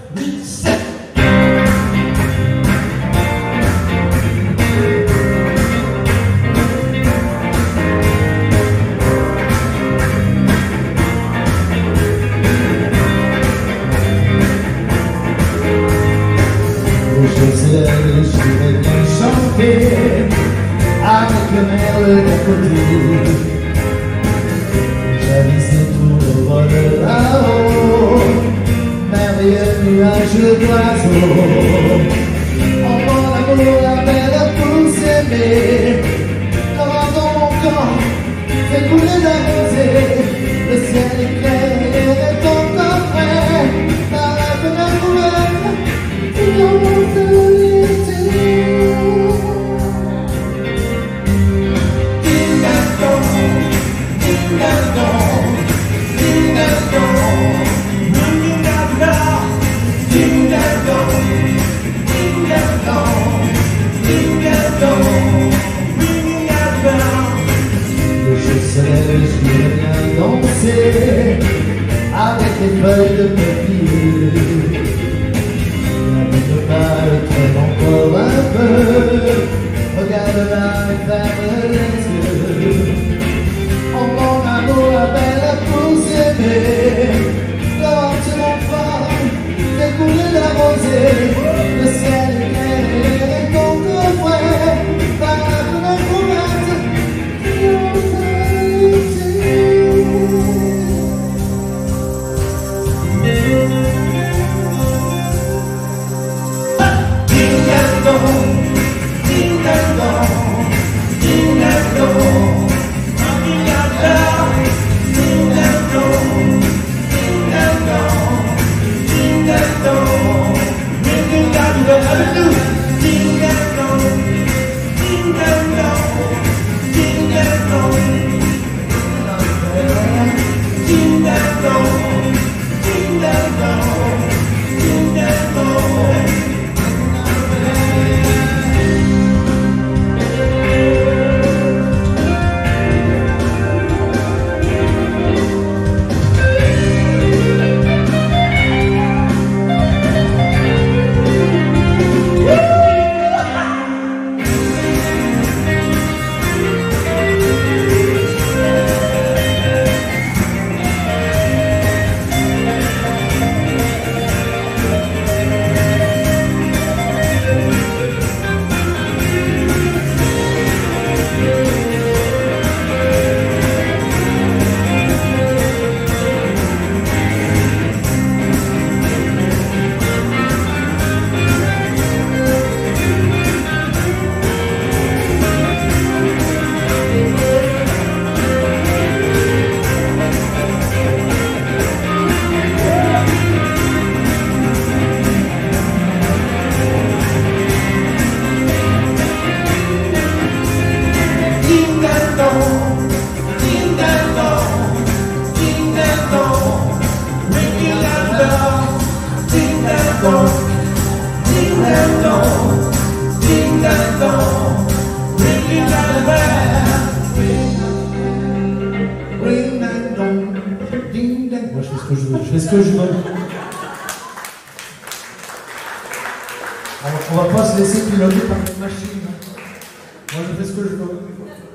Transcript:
8, 7. Je vais bien chanter avec le merle d'à côté. J'avais tout le vol là-haut, merveilleux nuage d'oiseaux. En mon amour, la belle pour s'aimer. Le vent dans mon corps fait couler la rosée. Le ciel est clair et encore frais. Par la fenêtre ouverte, tout en montant. Je vais bien danser avec les feuilles de papier. N'habite pas le traîne encore un peu. Regarde-la et ferme les yeux. Oh mon amour, la belle pour s'aimer. L'or sur mon phare fait couler la rosée. Le ciel est clair et ton corps frais. Par la fenêtre ouverte, moi je fais ce que je veux, je fais ce que je veux. Alors, on va pas se laisser piloter par une machine. Moi je fais ce que je veux.